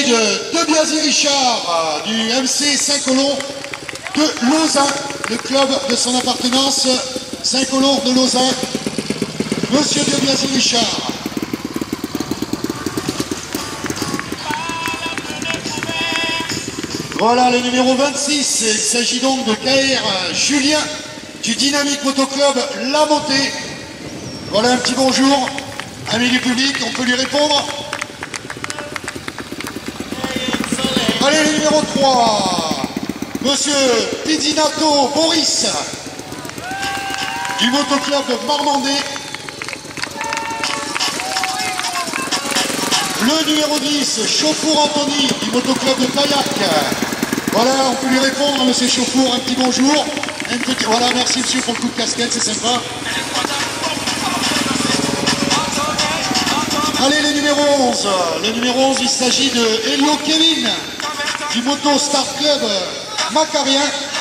de Biasi Richard du MC Saint-Colomb de Lausanne, le club de son appartenance, Saint-Colomb de Lausanne. Monsieur de Biasi Richard. Voilà le numéro 26, il s'agit donc de KR Julien du Dynamique Motoclub La Montée. Voilà un petit bonjour, amis du public, on peut lui répondre. Allez, le numéro 3, monsieur Pidinato Boris du Motoclub de Marmandé. Le numéro 10, Chauffour Anthony du Motoclub de Taillac. Voilà, on peut lui répondre, monsieur Chauffour, un petit bonjour. Voilà, merci monsieur pour le coup de casquette, c'est sympa. Allez, le numéro 11. Le numéro 11, il s'agit de Hello Kevin du Moto Start Club Macarien.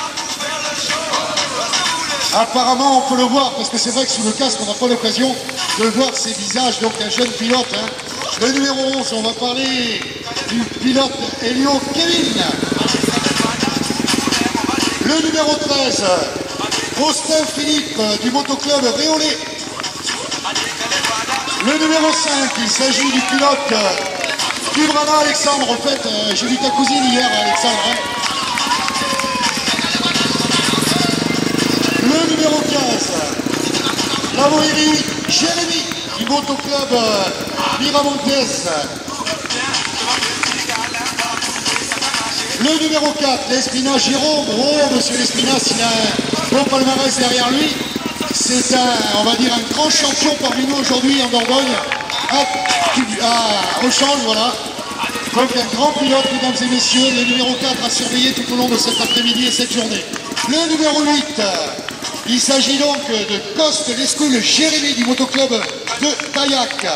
Apparemment, on peut le voir, parce que c'est vrai que sous le casque, on n'a pas l'occasion de voir ses visages, donc un jeune pilote. Hein. Le numéro 11, on va parler du pilote Helio Kevin. Le numéro 13, Austin Philippe du Motoclub Réolé. Le numéro 5, il s'agit du pilote Dubrana Alexandre. En fait, j'ai vu ta cousine hier, Alexandre. Hein. Le numéro 15, Lavoiri Jérémy du Motoclub Miramontes. Le numéro 4, l'Espina Jérôme. Oh, monsieur l'Espina, s'il a un bon palmarès derrière lui, c'est un, on va dire, un grand champion parmi nous aujourd'hui en Dordogne, à Rechange, voilà. Donc un grand pilote, mesdames et messieurs, le numéro 4 à surveiller tout au long de cet après-midi et cette journée. Le numéro 8, il s'agit donc de Coste Lescoul Jérémy du Motoclub de Taillac.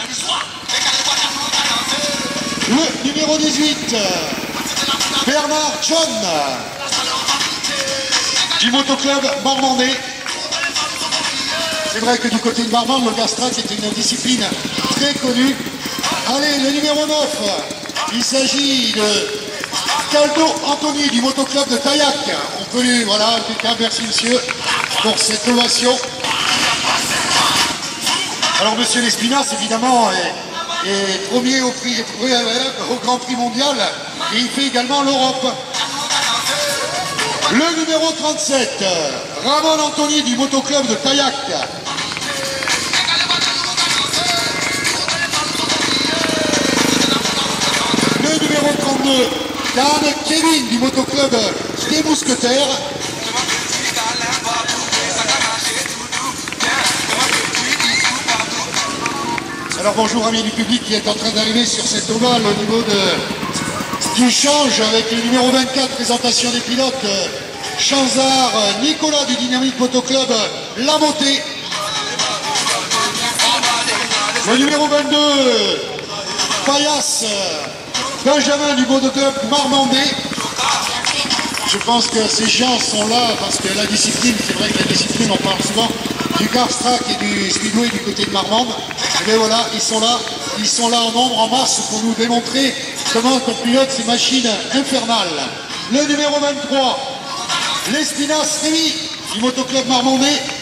Le numéro 18, Bernard John du Motoclub Marmandais. C'est vrai que du côté de Marmande, le Gastrac est une discipline très connue. Allez, le numéro 9, il s'agit de Caldo Anthony du Motoclub de Taillac. On peut lui, voilà, merci monsieur pour cette ovation. Alors monsieur Lespinasse, évidemment, est premier au Grand Prix mondial et il fait également l'Europe. Le numéro 37, Ramon Anthony du Motoclub de Taillac. Le numéro 32, Dan Kevin du Motoclub des Mousquetaires. Alors bonjour amis du public qui est en train d'arriver sur cette ovale au niveau du change avec le numéro 24, présentation des pilotes, Chanzard Nicolas du Dynamique Motoclub La Montée. Le numéro 22, Payas Benjamin du Motoclub Marmandais. Je pense que ces gens sont là parce que la discipline, c'est vrai que la discipline, on parle souvent du Garstrac et du Speedway du côté de Marmande. Mais voilà, ils sont là en nombre, en masse pour nous démontrer comment on pilote ces machines infernales. Le numéro 23, l'Espinas Rémy du Motoclub Marmandais.